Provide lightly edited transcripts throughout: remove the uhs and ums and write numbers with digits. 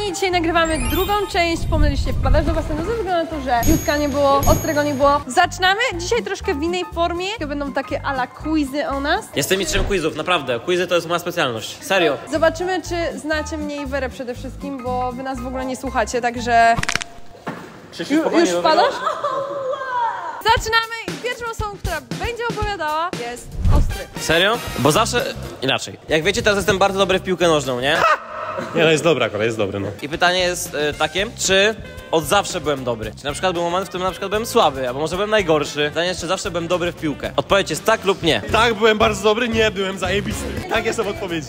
kochani, dzisiaj nagrywamy drugą część. Pomyliście, wpadasz do basenu ze względu na to, że piłka nie było, ostrego nie było. Zaczynamy dzisiaj troszkę w innej formie. To będą takie ala quizy o nas. Jestem mistrzem quizów, naprawdę. Quizy to jest moja specjalność. Serio. Zobaczymy, czy znacie mnie i Werę przede wszystkim, bo wy nas w ogóle nie słuchacie, także... Już wpadasz? Zaczynamy i pierwszą osobą, która będzie opowiadała, jest Ostry. Serio? Bo zawsze... Inaczej. Jak wiecie, teraz jestem bardzo dobry w piłkę nożną, nie? Nie, no jest dobra, kolej, jest dobry, no. I pytanie jest takie, czy od zawsze byłem dobry? Czy na przykład był moment, w którym na przykład byłem słaby, albo może byłem najgorszy? Pytanie jest, czy zawsze byłem dobry w piłkę? Odpowiedź jest tak lub nie. Tak, byłem bardzo dobry, nie, byłem zajebisty. Takie są odpowiedzi.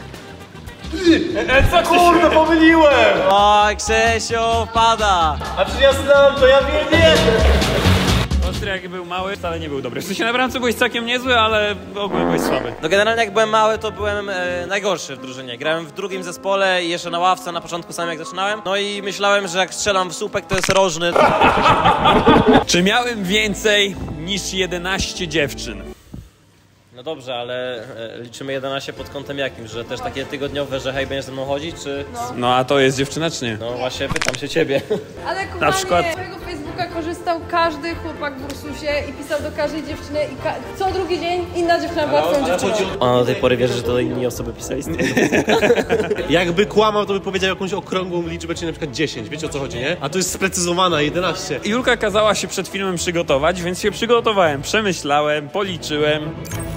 Co kurde, pomyliłem! O, Krzesio, wpada! A przecież ja znam, to ja wiem, nie! Ostry jak był mały, wcale nie był dobry. W sensie na bramce byłeś całkiem niezły, ale ogólnie byłeś słaby. No generalnie jak byłem mały, to byłem najgorszy w drużynie. Grałem w drugim zespole i jeszcze na ławce na początku sam jak zaczynałem. No i myślałem, że jak strzelam w słupek, to jest rożny. Czy miałem więcej niż 11 dziewczyn? No dobrze, ale liczymy 11 pod kątem jakim? Że też takie tygodniowe, że hej, będziesz ze mną chodzić, czy... No a to jest dziewczyna czy nie? No właśnie, pytam się ciebie. Ale kochanie, Na przykład- z twojego Facebooka korzystał każdy chłopak w Ursusie i pisał do każdej dziewczyny i co drugi dzień inna dziewczyna była twoją dziewczyną. Ona do tej pory wierzy, że to inni osoby pisali. Jakby kłamał, to by powiedział jakąś okrągłą liczbę, czyli na przykład 10, wiecie o co chodzi, nie? A tu jest sprecyzowana, 11. Julka kazała się przed filmem przygotować, więc się przygotowałem, przemyślałem, policzyłem.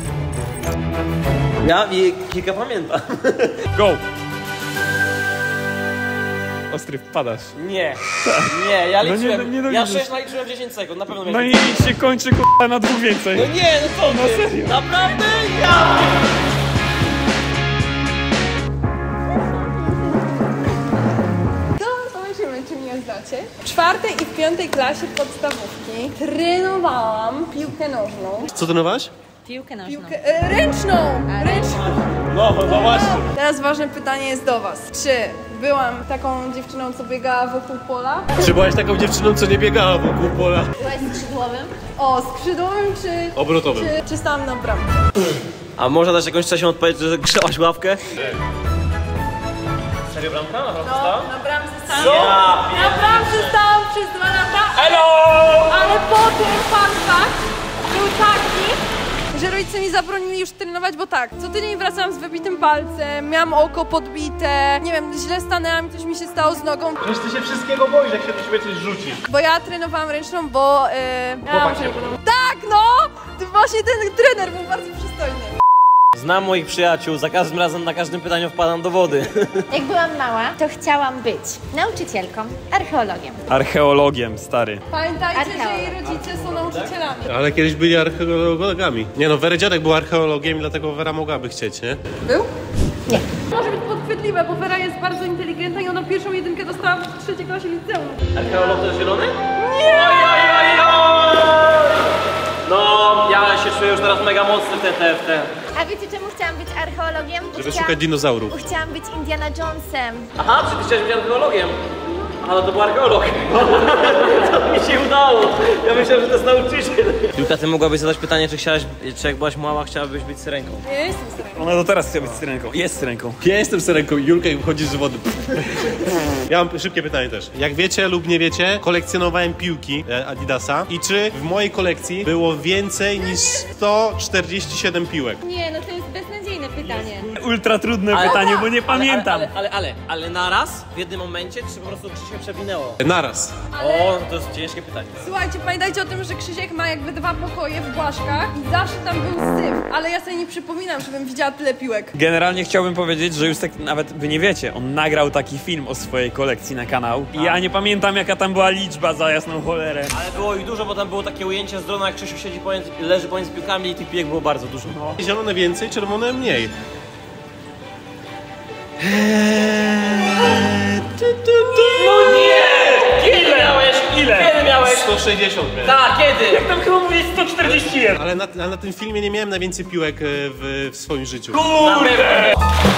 Ja i kilka pamiętam. Go! Ostry, wpadasz. Nie, nie, ja No nie, liczyłem, nie ja doliczysz. 6 naliczyłem 10 sekund, na pewno No miałem. i się kończy k***a na dwóch więcej. No nie, no co ty? serio. Naprawdę? Ja! To zobaczymy, czy mnie znacie. W 4. i w 5. klasie podstawówki trenowałam piłkę nożną. Co trenowałaś? Piłkę nożną. Ręczną! Ręczną! No właśnie. Teraz ważne pytanie jest do was. Czy byłam taką dziewczyną, co biegała wokół pola? Czy byłaś taką dziewczyną, co nie biegała wokół pola? Byłaś skrzydłowym? O, skrzydłowym czy... Obrotowym. Czy stałam na bramce? A można dać jakąś trzecią odpowiedź, że grzałaś ławkę? Serio bramka? Naprawdę stała? Na bramce stałam. Co? Na bramce stałam przez 2 lata. Hello! Ale potem fun fact był taki, że rodzice mi zabronili już trenować, bo tak, co tydzień wracałam z wybitym palcem, miałam oko podbite, nie wiem, źle stanęłam i coś mi się stało z nogą. Przecież ty się wszystkiego boisz, jak się do siebie coś rzuci. Bo ja trenowałam ręczną, bo... Tak, no! To właśnie ten trener był bardzo przystojny. Znam moich przyjaciół, za każdym razem na każdym pytaniu wpadam do wody. Jak byłam mała, to chciałam być nauczycielką, archeologiem. Archeologiem, stary. Pamiętajcie, że Archeolog. jej rodzice są nauczycielami. Ale kiedyś byli archeologami. Nie no, Wery dziadek był archeologiem, dlatego Wera mogłaby chcieć, nie? Był? Nie. Może być podchwytliwe, bo Wera jest bardzo inteligentna i ona pierwszą jedynkę dostała w 3. klasie liceum. Archeolog to jest zielony? Nie! No, ja się czuję już teraz mega mocny w te. A wiecie czemu chciałam być archeologiem? Bo Żeby szukać dinozaurów. Bo chciałam być Indiana Jonesem. Aha, czy ty chciałeś być archeologiem? A no to był archeolog. To mi się udało. Ja myślałem, że to jest nauczyciel. Julka, ty mogłabyś zadać pytanie, czy jak byłaś mała, chciałabyś być syrenką? Ja jestem syrenką. Ona to teraz chce być syrenką. Jest syrenką. Ja jestem syrenką i Julka wychodzi z wody. Ja mam szybkie pytanie też. Jak wiecie lub nie wiecie, kolekcjonowałem piłki Adidasa i czy w mojej kolekcji było więcej niż 147 piłek? Nie, no to jest beznadziejne pytanie. Ultra trudne pytanie, bo nie pamiętam. Ale naraz? W jednym momencie? Czy po prostu się przewinęło? Naraz. O, to jest ciężkie pytanie. Słuchajcie, pamiętajcie o tym, że Krzysiek ma jakby 2 pokoje w Błaszkach i zawsze tam był syf, ale ja sobie nie przypominam, żebym widziała tyle piłek. Generalnie chciałbym powiedzieć, że już tak nawet wy nie wiecie, on nagrał taki film o swojej kolekcji na kanał i ja nie pamiętam jaka tam była liczba, za jasną cholerę. Ale było ich dużo, bo tam było takie ujęcie z drona, jak Krzysiu leży pomiędzy piłkami i tych piłek było bardzo dużo. Zielone więcej, czerwone mniej. No nie! Kiedy miałeś? Ile? Kiedy miałeś? 160 miałem. Tak, kiedy? Tam chyba mówię 141. Ale na tym filmie nie miałem najwięcej piłek w swoim życiu. Kurde!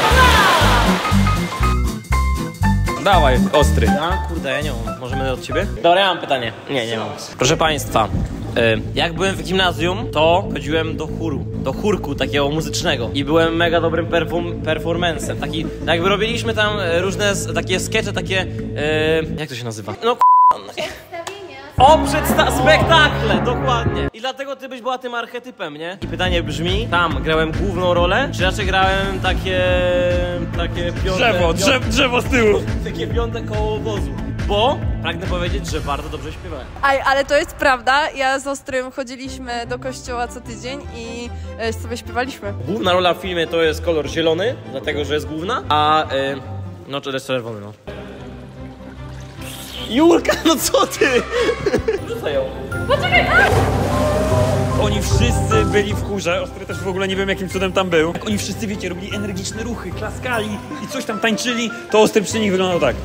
Dawaj, Ostry. A kurde, ja nie mam. Możemy od ciebie? Dobra, ja mam pytanie. Nie mam. Proszę państwa, Jak byłem w gimnazjum, to chodziłem do chóru, do chórku takiego muzycznego i byłem mega dobrym performancem. Taki, jakby robiliśmy tam różne takie skecze, takie, jak to się nazywa? No spektakle, dokładnie. I dlatego ty byś była tym archetypem, nie? I pytanie brzmi, tam grałem główną rolę, czy raczej grałem takie piąte... Drzewo z tyłu. Takie piąte koło wozu. Bo pragnę powiedzieć, że bardzo dobrze śpiewałem. Ale to jest prawda, ja z Ostrym chodziliśmy do kościoła co tydzień i sobie śpiewaliśmy. Główna rola w filmie to jest kolor zielony, dlatego że jest główna, a no to jest czerwony, no. Julka, no co ty? Rzucaj ją. Poczekaj! Oni wszyscy byli w chórze, Ostry też w ogóle nie wiem jakim cudem tam był. Jak oni wszyscy, wiecie, robili energiczne ruchy, klaskali i coś tam tańczyli, to Ostry przy nich wyglądał tak.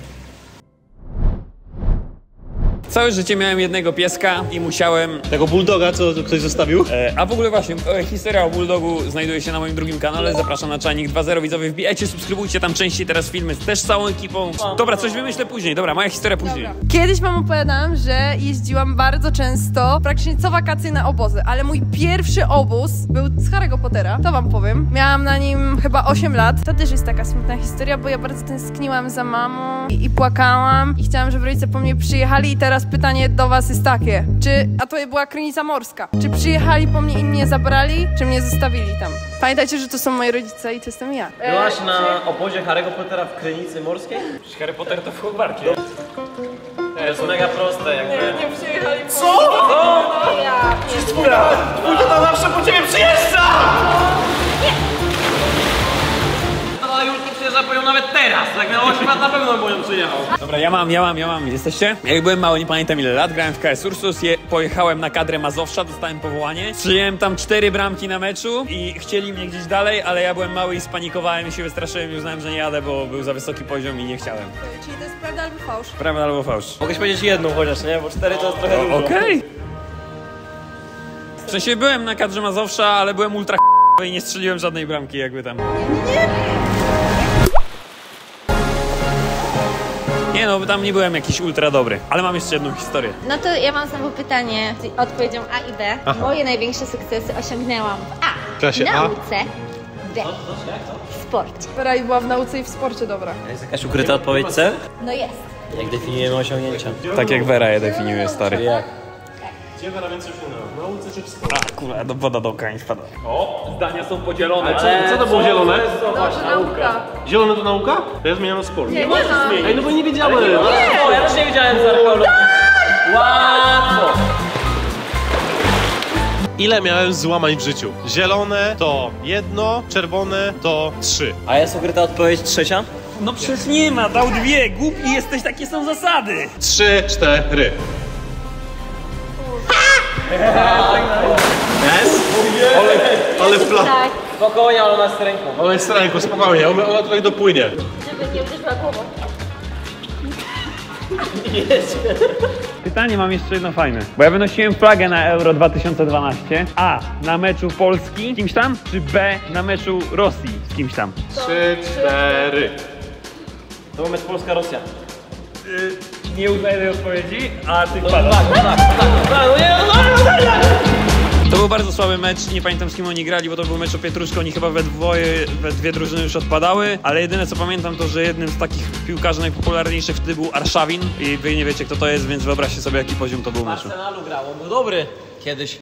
Całe życie miałem jednego pieska i musiałem... Tego bulldoga, co ktoś zostawił? A w ogóle właśnie, historia o bulldogu znajduje się na moim drugim kanale, zapraszam na Czajnik 2.0, widzowie, wbijajcie, subskrybujcie tam częściej teraz filmy też z całą ekipą. Dobra, coś wymyślę później, dobra, moja historia później. Dobra. Kiedyś wam opowiadałam, że jeździłam bardzo często, praktycznie co wakacje na obozy, ale mój pierwszy obóz był z Harry'ego Pottera, to wam powiem. Miałam na nim chyba 8 lat. To też jest taka smutna historia, bo ja bardzo tęskniłam za mamą i płakałam i chciałam, żeby rodzice po mnie przyjechali i teraz pytanie do was jest takie, a to była Krynica Morska, czy przyjechali po mnie i mnie zabrali, czy mnie zostawili tam? Pamiętajcie, że to są moi rodzice i to jestem ja. Byłaś na obozie Harry'ego Pottera w Krynicy Morskiej? Harry Potter to w Hogwarcie. To jest mega proste, jakby. Nie przyjechali po Co? Twój tata zawsze po ciebie przyjeżdża! No Julki przyjeżdża po nią nawet teraz, tak na 8 lat na pewno po nią przyjechał. Dobra, ja mam. Jesteście? Jak byłem mały, nie pamiętam ile lat, grałem w KS Ursus, pojechałem na kadrę Mazowsza, dostałem powołanie. Strzeliłem tam 4 bramki na meczu i chcieli mnie gdzieś dalej, ale ja byłem mały i spanikowałem i się wystraszyłem i uznałem, że nie jadę, bo był za wysoki poziom i nie chciałem. Czyli to jest prawda albo fałsz? Prawda albo fałsz? Mogłeś powiedzieć jedną chociaż, nie? Bo 4 to jest trochę dużo. Okej. W sensie byłem na kadrze Mazowsza, ale byłem ultra i nie strzeliłem żadnej bramki jakby tam. Nie no, tam nie byłem jakiś ultra dobry, ale mam jeszcze jedną historię. No to ja mam znowu pytanie z odpowiedzią A i B. Moje największe sukcesy osiągnęłam w A. W klasie A? Nauce. B. W sporcie. Vera była w nauce i w sporcie dobra. Jest jakaś ukryta odpowiedź C? No jest. Jak definiujemy osiągnięcia? Tak jak Vera je definiuje, stary. Jak? Gdzie Vera więcej osiągnęła? W nauce czy w sporcie? A, kurwa, woda do oka nie spada. O, zdania są podzielone. Co to było zielone? Dobrze, nauka. Zielone to nauka? To ja zmieniam na sport. Nie ma. Ej, no bo nie wiedziałem. O, ja też nie wiedziałem z archeologii. Łatwo! Ile miałem złamań w życiu? Zielone to 1, czerwone to 3. A jest ukryta odpowiedź trzecia? No przecież nie ma, dał 2, głupi jesteś, takie są zasady. 3, 4. Jest? Ale plan. Tak, Spokojnie, ale ona jest ręką. Ona jest ręką, spokojnie, ona tutaj dopłynie. żeby nie uderzyła głową. Pytanie mam jeszcze jedno fajne, bo ja wynosiłem flagę na Euro 2012. A, na meczu Polski z kimś tam, czy B, na meczu Rosji z kimś tam? 3, 4. To był mecz Polska-Rosja. Nie uznaję tej odpowiedzi, a ty To był bardzo słaby mecz, nie pamiętam z kim oni grali, bo to był mecz o pietruszkę, oni chyba we dwie drużyny już odpadały, ale jedyne co pamiętam to, że jednym z takich piłkarzy najpopularniejszych wtedy był Arszawin i wy nie wiecie kto to jest, więc wyobraźcie sobie jaki poziom to był W meczu. Arsenalu grał, on był dobry kiedyś.